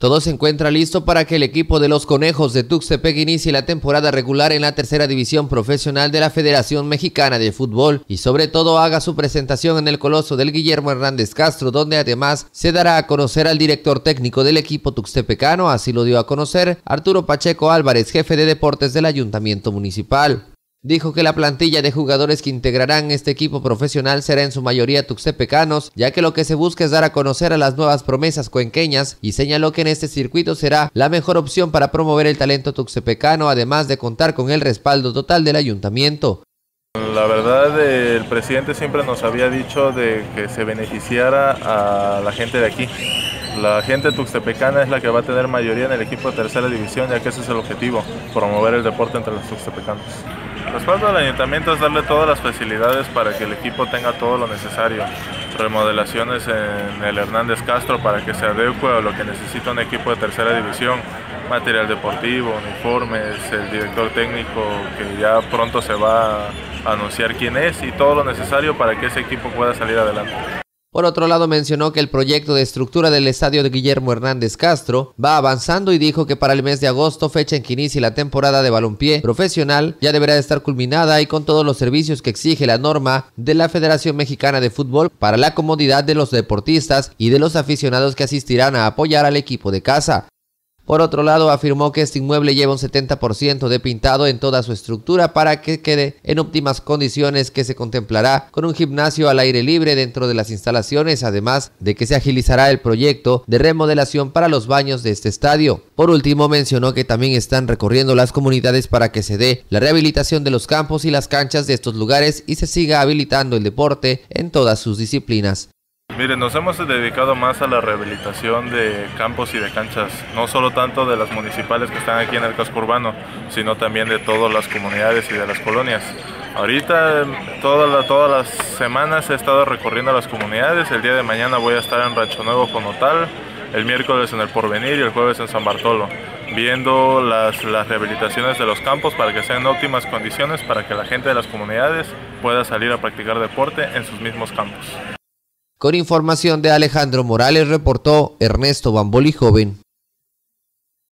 Todo se encuentra listo para que el equipo de los Conejos de Tuxtepec inicie la temporada regular en la tercera división profesional de la Federación Mexicana de Fútbol y sobre todo haga su presentación en el Coloso del Guillermo Hernández Castro, donde además se dará a conocer al director técnico del equipo tuxtepecano. Así lo dio a conocer Arturo Pacheco Álvarez, jefe de deportes del Ayuntamiento Municipal. Dijo que la plantilla de jugadores que integrarán este equipo profesional será en su mayoría tuxtepecanos, ya que lo que se busca es dar a conocer a las nuevas promesas cuenqueñas, y señaló que en este circuito será la mejor opción para promover el talento tuxtepecano, además de contar con el respaldo total del ayuntamiento. La verdad, el presidente siempre nos había dicho de que se beneficiara a la gente de aquí. La gente tuxtepecana es la que va a tener mayoría en el equipo de tercera división, ya que ese es el objetivo, promover el deporte entre los tuxtepecanos. El respaldo del ayuntamiento es darle todas las facilidades para que el equipo tenga todo lo necesario. Remodelaciones en el Hernández Castro para que se adecue a lo que necesita un equipo de tercera división. Material deportivo, uniformes, el director técnico que ya pronto se va a anunciar quién es, y todo lo necesario para que ese equipo pueda salir adelante. Por otro lado, mencionó que el proyecto de estructura del estadio de Guillermo Hernández Castro va avanzando y dijo que para el mes de agosto, fecha en que inicie la temporada de balompié profesional, ya deberá de estar culminada y con todos los servicios que exige la norma de la Federación Mexicana de Fútbol para la comodidad de los deportistas y de los aficionados que asistirán a apoyar al equipo de casa. Por otro lado, afirmó que este inmueble lleva un 70% de pintado en toda su estructura para que quede en óptimas condiciones, que se contemplará con un gimnasio al aire libre dentro de las instalaciones, además de que se agilizará el proyecto de remodelación para los baños de este estadio. Por último, mencionó que también están recorriendo las comunidades para que se dé la rehabilitación de los campos y las canchas de estos lugares y se siga habilitando el deporte en todas sus disciplinas. Miren, nos hemos dedicado más a la rehabilitación de campos y de canchas, no solo tanto de las municipales que están aquí en el casco urbano, sino también de todas las comunidades y de las colonias. Ahorita, todas las semanas he estado recorriendo las comunidades. El día de mañana voy a estar en Rancho Nuevo Conotal, el miércoles en El Porvenir y el jueves en San Bartolo, viendo las rehabilitaciones de los campos para que sean en óptimas condiciones para que la gente de las comunidades pueda salir a practicar deporte en sus mismos campos. Con información de Alejandro Morales, reportó Ernesto Bamboli Joven.